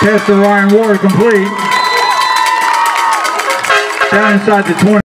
Test of Ryan Ward complete. Down inside the 20.